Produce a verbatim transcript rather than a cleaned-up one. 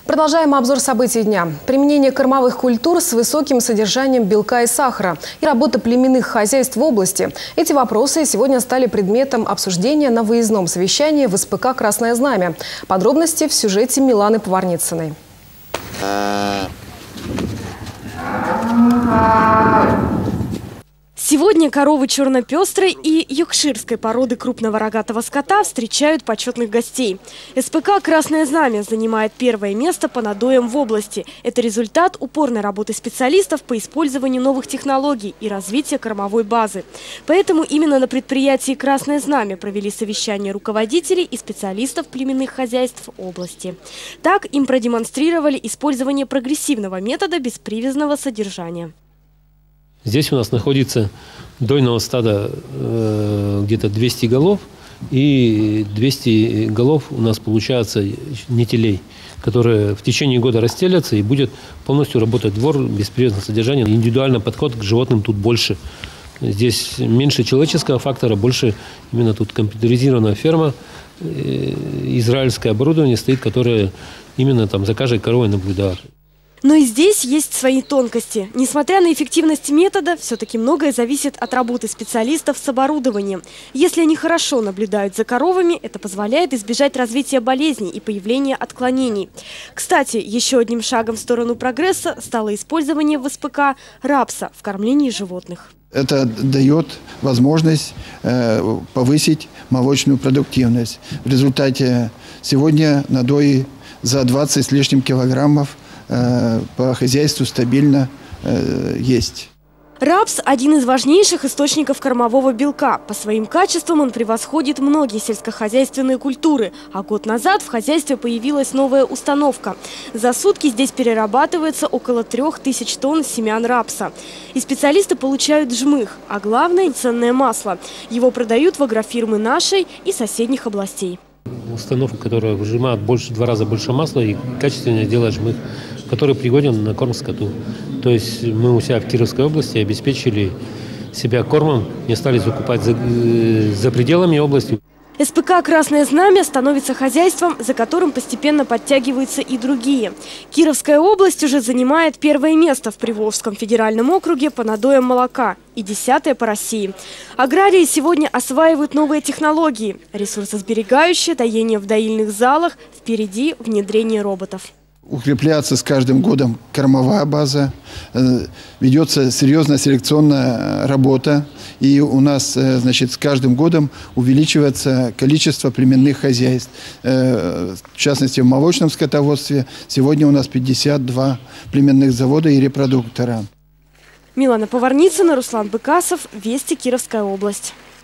Продолжаем обзор событий дня. Применение кормовых культур с высоким содержанием белка и сахара и работа племенных хозяйств в области. Эти вопросы сегодня стали предметом обсуждения на выездном совещании в эс пэ ка «Красное знамя». Подробности в сюжете Миланы Поварницыной. Сегодня коровы черно-пестрой и йоркширской породы крупного рогатого скота встречают почетных гостей. эс пэ ка «Красное знамя» занимает первое место по надоям в области. Это результат упорной работы специалистов по использованию новых технологий и развития кормовой базы. Поэтому именно на предприятии «Красное знамя» провели совещание руководителей и специалистов племенных хозяйств области. Так им продемонстрировали использование прогрессивного метода беспривязного содержания. Здесь у нас находится дойного стада э, где-то двести голов, и двести голов у нас получается нетелей, которые в течение года расстелятся и будет полностью работать двор беспривязного содержания. Индивидуальный подход к животным тут больше. Здесь меньше человеческого фактора, больше именно тут компьютеризированная ферма, э, израильское оборудование стоит, которое именно там за каждой коровой наблюдает. Но и здесь есть свои тонкости. Несмотря на эффективность метода, все-таки многое зависит от работы специалистов с оборудованием. Если они хорошо наблюдают за коровами, это позволяет избежать развития болезней и появления отклонений. Кстати, еще одним шагом в сторону прогресса стало использование в эс пэ ка рапса в кормлении животных. Это дает возможность э, повысить молочную продуктивность. В результате сегодня надои за двадцать с лишним килограммов по хозяйству стабильно э, есть. Рапс – один из важнейших источников кормового белка. По своим качествам он превосходит многие сельскохозяйственные культуры. А год назад в хозяйстве появилась новая установка. За сутки здесь перерабатывается около трех тысяч тонн семян рапса. И специалисты получают жмых, а главное – ценное масло. Его продают в агрофирмы нашей и соседних областей. Установка, которая выжимает больше, в два раза больше масла и качественно делает жмых, который пригоден на корм скоту. То есть мы у себя в Кировской области обеспечили себя кормом, не стали закупать за, за пределами области. эс пэ ка «Красное знамя» становится хозяйством, за которым постепенно подтягиваются и другие. Кировская область уже занимает первое место в Приволжском федеральном округе по надоям молока и десятое по России. Аграрии сегодня осваивают новые технологии, ресурсосберегающее доение в доильных залах, впереди внедрение роботов. Укрепляться с каждым годом кормовая база, ведется серьезная селекционная работа, и у нас, значит, с каждым годом увеличивается количество племенных хозяйств. В частности, в молочном скотоводстве сегодня у нас пятьдесят два племенных завода и репродуктора. Милана Поварницына, Руслан Быкасов, Вести, Кировская область.